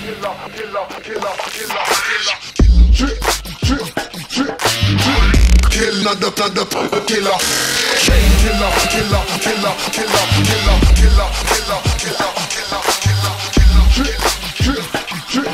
Kill another killer. Chain killer, killer, killer, killer, killer, killer, killer, killer, killer, killer.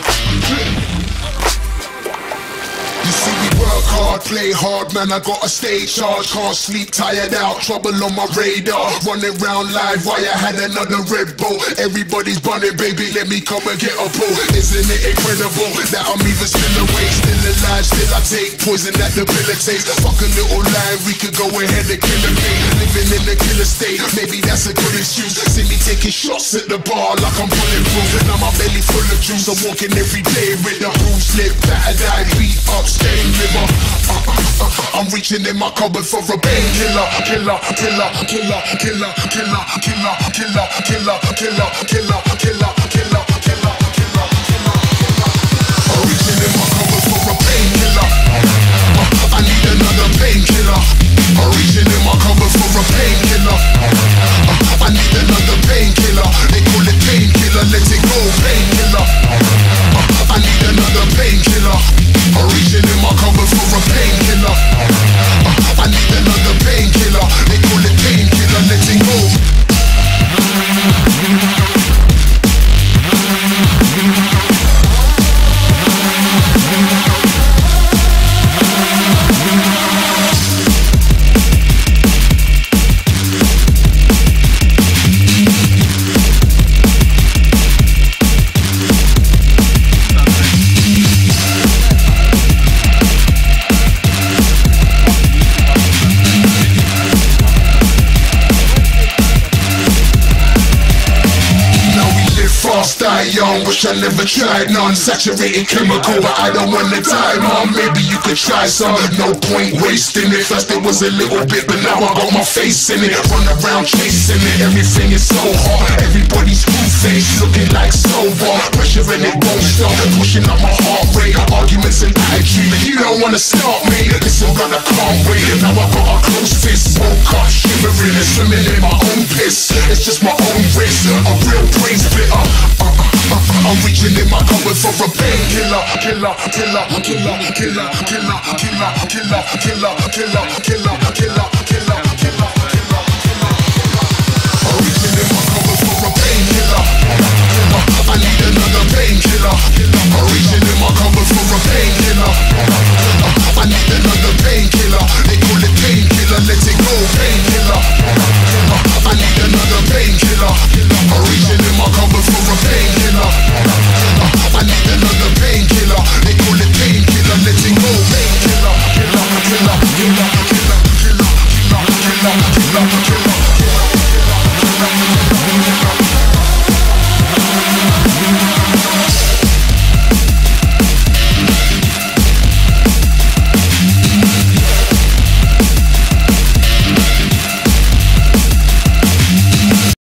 You see me work hard, play hard, man, I got a stage charge. Can't sleep, tired out, trouble on my radar. Running round live, why I had another Red Bull. Everybody's bunning, baby, let me come and get a pull. Isn't it incredible that I'm even still awake, still alive, still I take poison that debilitates. Fuck a little line, we could go ahead and kill a thing. Living in the killer state, maybe that's a good excuse. See me taking shots at the bar like I'm bulletproof. Now my belly full of juice, I'm walking every day with a bruise, slip, battered eye, beat up, stain liver. I'm reaching in my cupboard for a painkiller. Killer, killer, killer, killer, killer, killer, killer, killer, killer, killer, killer, killer, killer, killer, killer. I'm reaching in my cupboard for a painkiller. I need another painkiller. I'm reaching in my cupboard for a painkiller. I need another painkiller. They call it painkiller, let it go, painkiller. I need another painkiller. I'm reaching in my cupboard for a painkiller. I need another painkiller. They call it painkiller, let it go. Die young, wish I never tried none. Saturated chemical, but I don't wanna die, mom. Maybe you could try some, no point wasting it. First it was a little bit, but now I got my face in it. Run around chasing it, everything is so hot. Everybody's two-faced, looking like sober. Pressure and it won't stop, pushing up my heart rate. Arguments and attitude, you don't wanna stop me. Listen, brother, can't wait. Now I got a close fist, woke up shivering and swimming in my own piss. It's just my own risk, a real brain splitter. I'm reaching in my cupboard for a painkiller. Killer, killer, killer, killer, killer, killer, killer, killer, killer, killer, killer, killer.